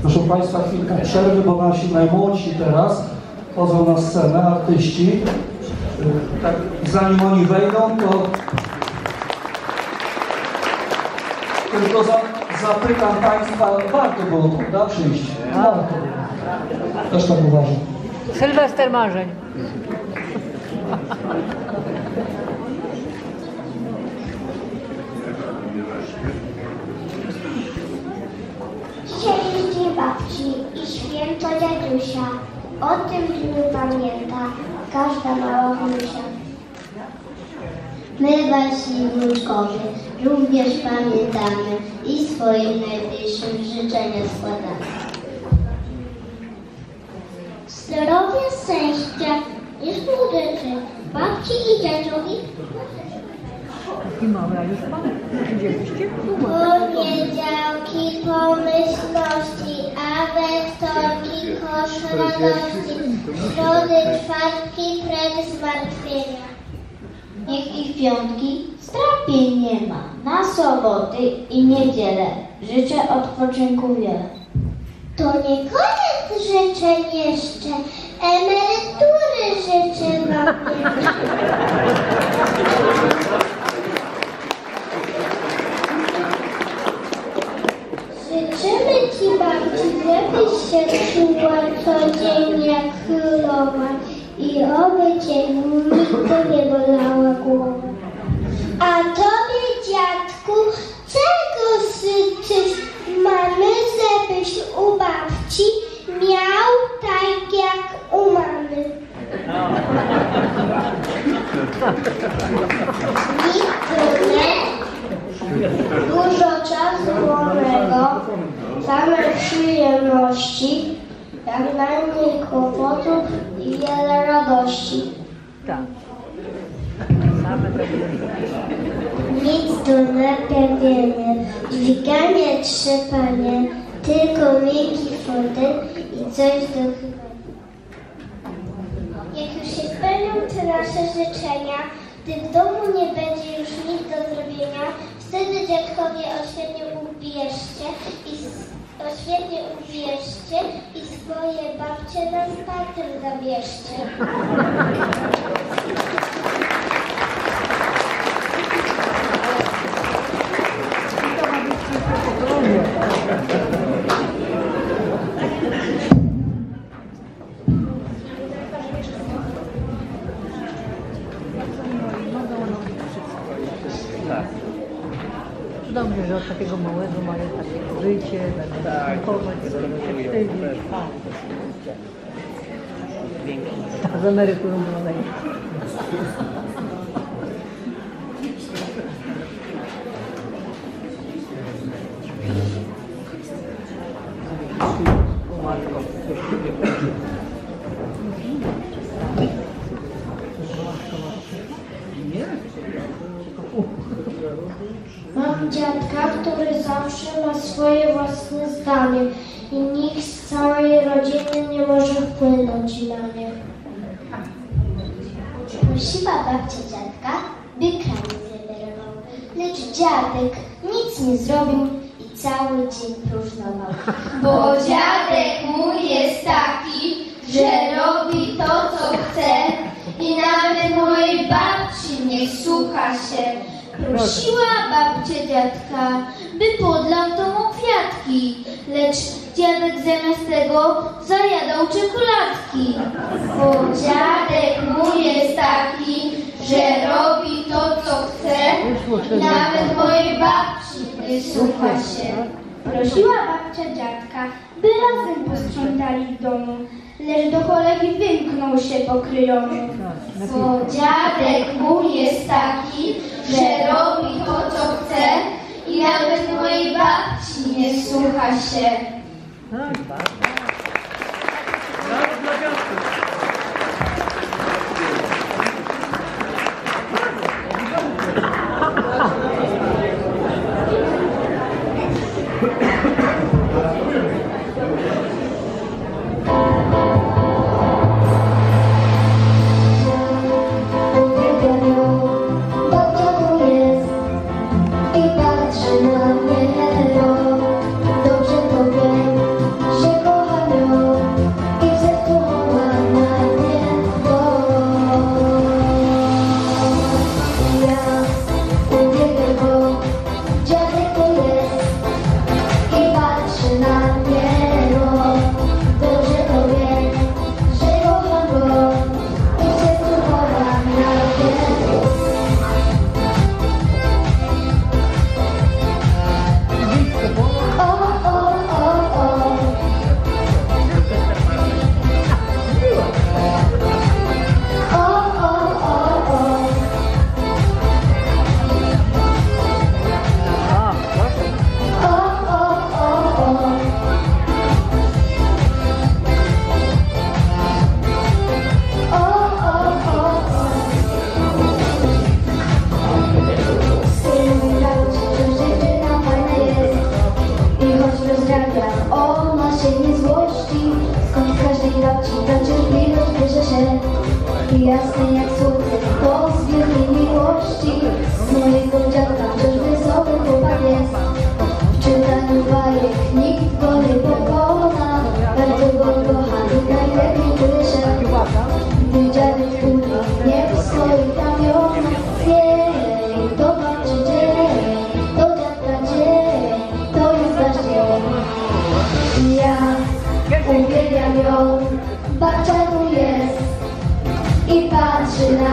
Proszę Państwa, chwilkę przerwy, bo nasi najmłodsi teraz chodzą na scenę, artyści. Tak, zanim oni wejdą, to tylko zapytam Państwa, warto było, prawda, przyjść? Warto było. Też tak uważam. Sylwester marzeń. Dzisiaj jest dzień babci i święto dziadusia. O tym dniu pamięta każda mała wnusia. My, wasi wnuczkowie, również pamiętamy i swoim najbliższym życzenia składamy. Zdrowia, szczęścia i słodyczy babci i dziadowi. I mamy, a już mamy. Widzieliście? Poniedziałki pomyślności, a we wtorki kosz radości, środy, czwartki precz zmartwienia. Niech ich piątki strapień nie ma. Na soboty i niedzielę życzę odpoczynku wiele. To nie koniec życzeń jeszcze, emerytury życzę wam. Życzymy ci babci, żebyś się czuła codziennie jak królowa i oby cię nigdy nie bolała głowa. A tobie, dziadku, czego życzysz mamy, żebyś u babci miał tak jak u mamy? Nic nie. Dużo czasu wolnego, same przyjemności, jak najmniej kłopotów i wiele radości. Tak. Same Nic tu napełnienie, dźwiganie, trzepanie, tylko miękki fotel i coś do chyba. Jak już się spełnią te nasze życzenia, gdy w domu nie będzie już nic do zrobienia, wtedy dziadkowie świetnie ubierzcie i swoje babcie na spacer zabierzcie. Dobrze, że od takiego małego mają takie życie, tak, z emeryturą było najlepiej. Mam dziadka, który zawsze ma swoje własne zdanie i nikt z całej rodziny nie może wpłynąć na nie. Prosiła babcia dziadka, by kraniec zeberował, lecz dziadek nic nie zrobił i cały dzień próżnował. Bo dziadek mój jest taki, że robi to, co chce i nawet mojej babci nie słucha się. Prosiła babcia dziadka, by podlał domu kwiatki, lecz dziadek zamiast tego zajadał czekoladki. Bo dziadek mój jest taki, że robi to, co chce i nawet mojej babci nie słucha się. Prosiła babcia dziadka, by razem posprzątali w domu, lecz do kolegi wymknął się pokryjomu. Bo dziadek mój jest taki, że robi to, co chce i nawet mojej babci nie słucha się. Dobrze to wiem,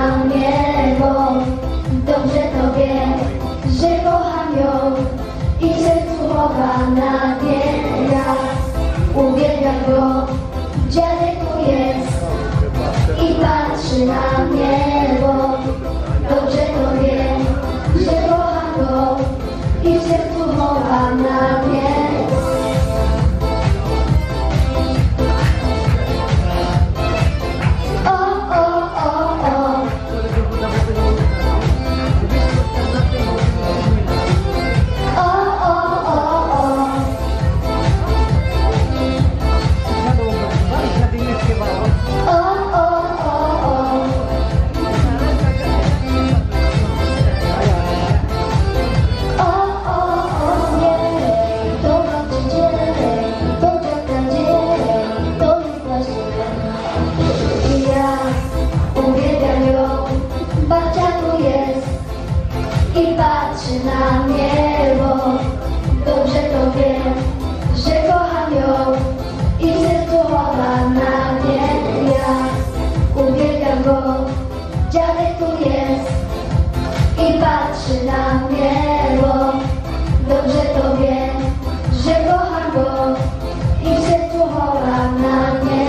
na mnie, bo dobrze to wie, że kocham ją i w sercu chowa na mnie. Ja uwielbiam go, dziadek tu jest i patrzy na mnie, bo dobrze to wie, że kocham go i w sercu chowa na mnie. I patrzy na mnie, bo dobrze to wie, że kocham ją i w sercu chowa na mnie. Ja uwielbiam go, dziadek tu jest i patrzy na mnie, bo dobrze to wie, że kocham go i w sercu chowa na mnie.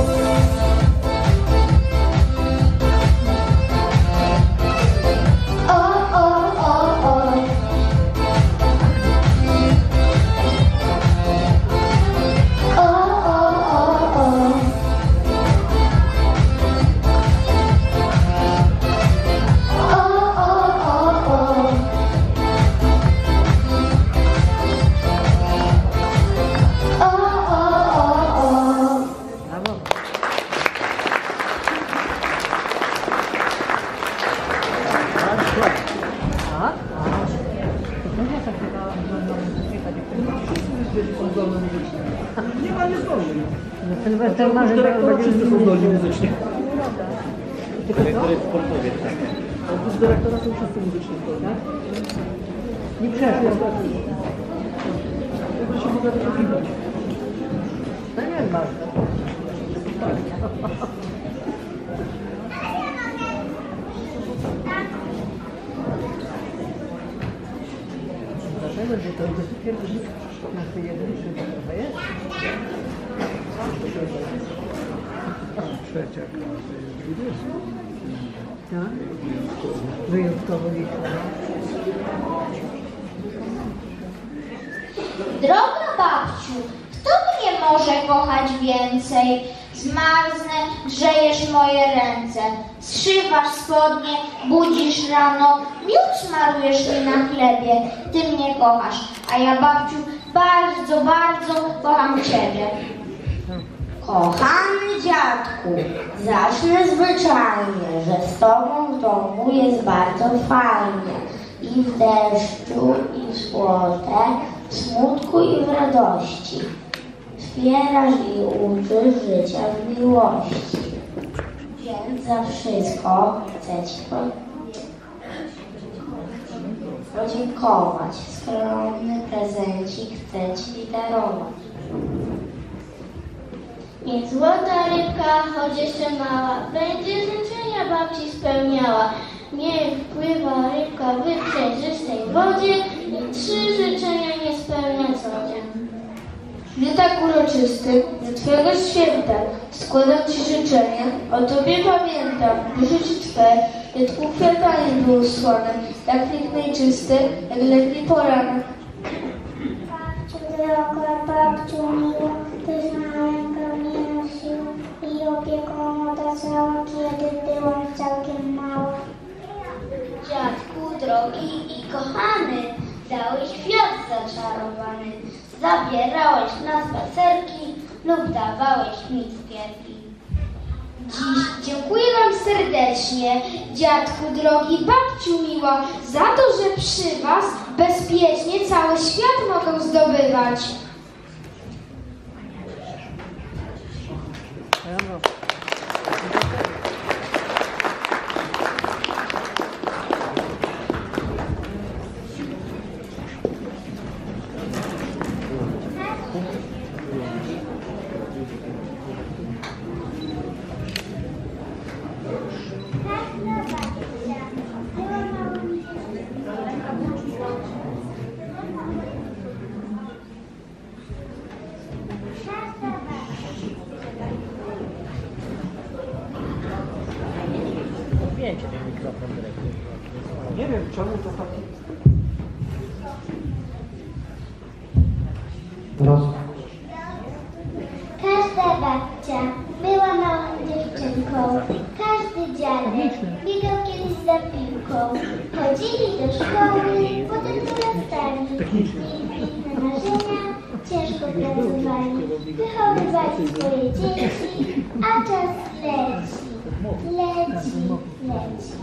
Nie ma nie zdolny. Sylwester ma, że Dyrektora wszyscy są zdolni muzycznie. Dyrektory sportowie, tak. Oprócz dyrektora są wszyscy muzycznie zdolni. nie przeszło. Chyba się mogę wyszukiwać. To nie jest ważne. Dlatego, że to jest pierwszy na jeden chyba trochę jest. Trzecia klasa jest 20. Tak? Wyjątkowo liczba. Droga babciu, kto mnie może kochać więcej? Zmarznę, grzejesz moje ręce, zszywasz spodnie, budzisz rano, miód smarujesz mi na chlebie. Ty mnie kochasz, a ja, babciu, bardzo, bardzo kocham ciebie. Kochany dziadku, zacznę zwyczajnie, że z tobą w domu jest bardzo fajnie. I w deszczu, i w słońce, w smutku i w radości. Wspierasz i uczysz życia w miłości. Więc za wszystko chcę ci podziękować. Skromny prezencik chcę ci darować. Niech złota rybka, choć jeszcze mała, będzie życzenia babci spełniała. Niech pływa rybka w przejrzystej wodzie i 3 życzenia nie spełnia co dzień. W dniu tak uroczysty, do Twojego święta, składam Ci życzenia, o Tobie pamiętam, by życie Twe, jak kwiatami było słone, tak piękne i czyste, jak letni poranek. Babciu droga, babciu miła, Tyś na rękę mnie nosiła i opieką otaczała, kiedy byłam całkiem mała. Dziadku drogi i kochany, dałeś kwiat zaczarowany, zabierałeś na spacerki lub dawałeś mi cukierki. Dziś dziękuję Wam serdecznie, dziadku drogi, babciu miła, za to, że przy Was bezpiecznie cały świat mogą zdobywać. czemu to taki... Raz. Każda babcia była małą dziewczynką. Każdy dziadek biegał kiedyś za piłką. Chodzili do szkoły, potem dorastali. Mieli piękne marzenia, ciężko pracowali. Wychowywali swoje dzieci, a czas leci. Leci.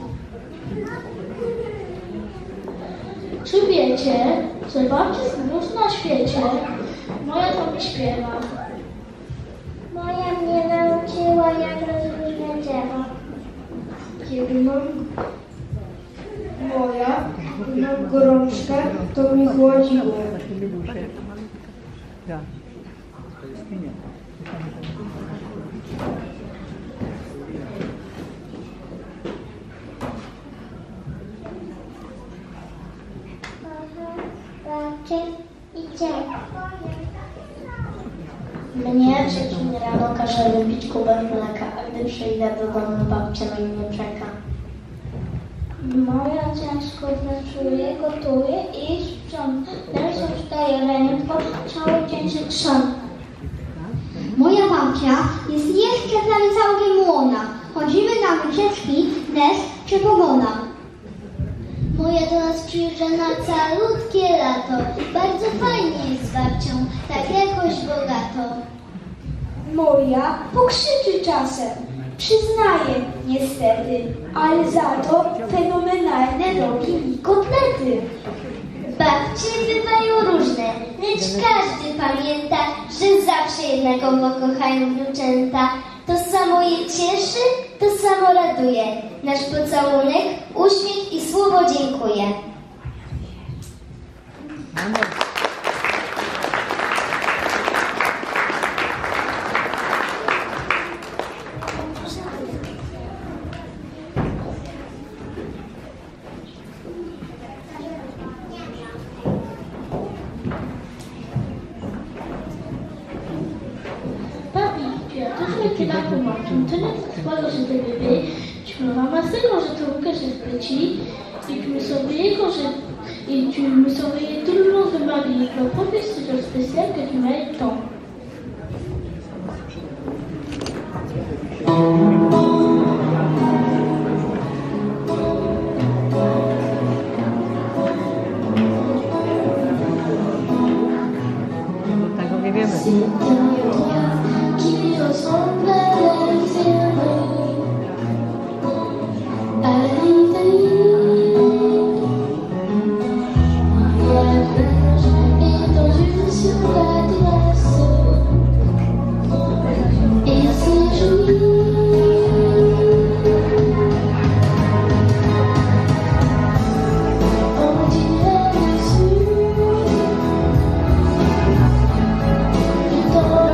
Czy wiecie, że babci znów na świecie? Moja to mi śpiewa. Moja mnie nauczyła, jak rozróżniać drzewo. Kiedy moja na gorączkę, to mi chłodziło. Да. Babcie i dziadek. Mnie dzień rano każe wypić kubek mleka, a gdy przyjdę do domu, babcia na mnie czeka. Moja ciężko pracuje, gotuje i sprząta. Teraz wstaje ręką, cały dzień się krząta. Moja babcia jest jeszcze prawie całkiem młoda. Chodzimy na wycieczki, deszcz czy pogoda. Moja do nas przyjeżdża na calutkie lato. Bardzo fajnie jest z babcią, tak jakoś bogato. Moja pokrzyczy czasem. Przyznaję, niestety, ale za to fenomenalne rogi i kotlety. Babcie bywają różne, lecz każdy pamięta, że zawsze jednakowo kochają wnuczęta. To samo je cieszy, to samo raduje. Nasz pocałunek, uśmiech i słowo dziękuję. Tu l'as pour moi, tu me tenais cette fois quand j'étais bébé, tu me ramassais quand j'étais au cage petit, et tu me surveillais tout le long de ma vie, le professeur spécial que tu m'as aidé tant. Tego nie wiemy. Qui ressemble à l'Italie, la plage étendue sur la terrasse, et c'est joli. On dirait dessus, dans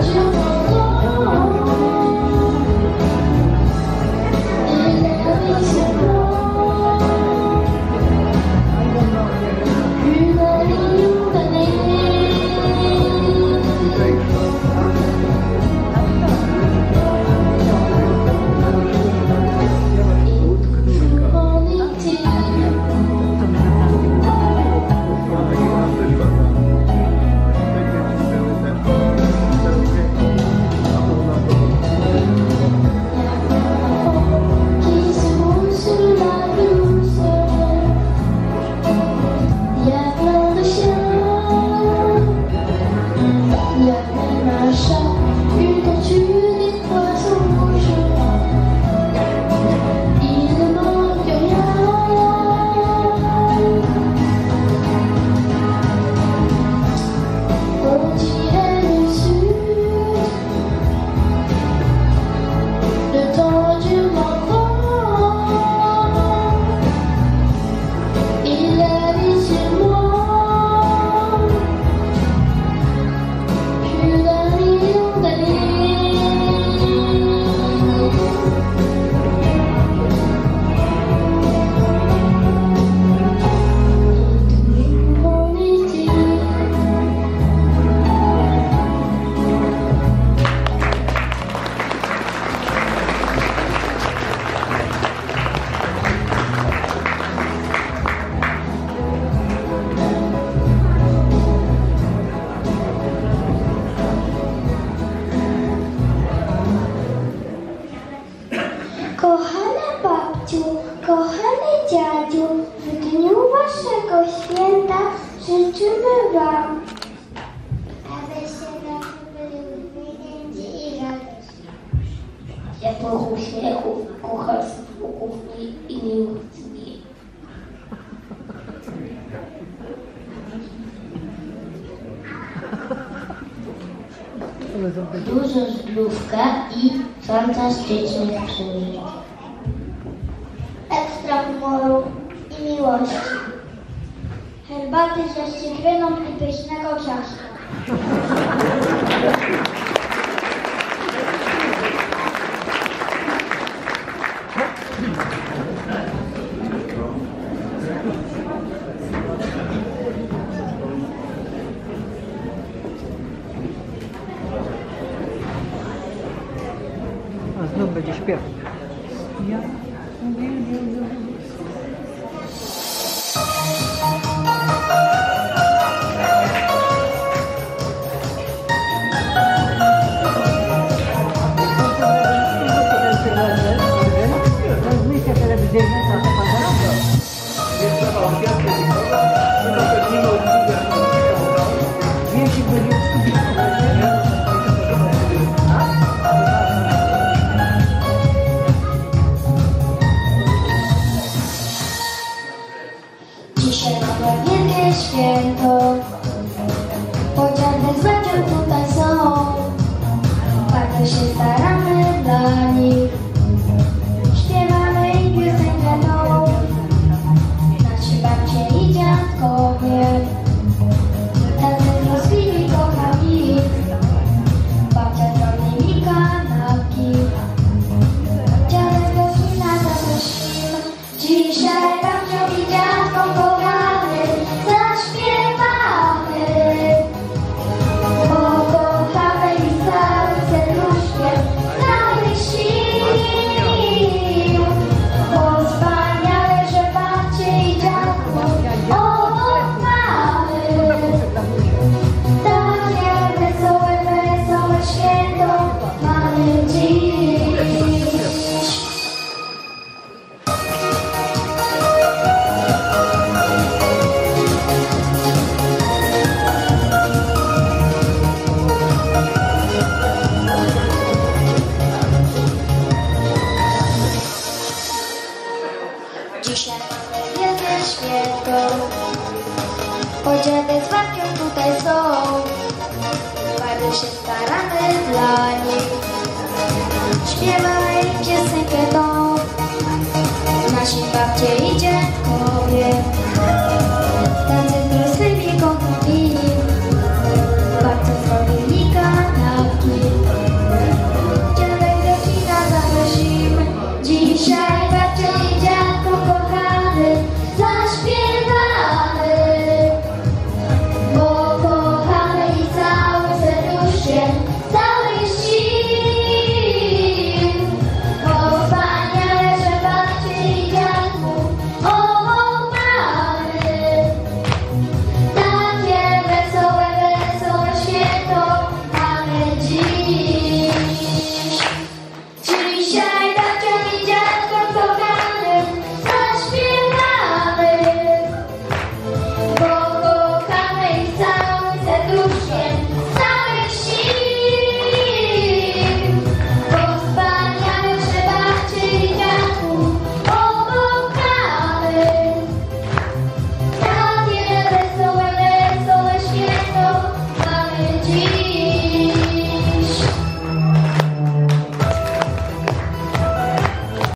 bywam. Abyście zawsze byli uśmiechnięci i radośni. Ciepłych uśmiechów, kucharstw, kuchni i miłych dni. Dużą zdrówkę i fantastycznych przeżyć. Ekstra humoru i miłości. Herbaty ze cytryną i pysznego ciasta. A znów będzie śpiew. Ja uwielbiam. Transmisja telewizyjna za to jeśli będzie Dzisiaj mamy wielkie święto. Podzielne z babcią tutaj są. Bardzo się staramy dla nich. Śpiewamy im piosenkę tą. Nasi babcie i dziadkowie tacy troskliwi, kochani. Babcia zrobi mi kanapki. Dziadek do kina zaprosimy. Dzisiaj babcią i dziadką kochamy zaśpiewamy. Bo kochamy i całym serduszkiem danych sił. Bo wspaniale, że babcie i dziadków obok mamy. Takie wesołe święto mamy dziś. Dzisiaj mamy wielkie święto. Podziady z babcią tutaj są. Bardzo się staramy dla nich. Śpiewamy piosenkę tą. Nasi babcie i dziadkowie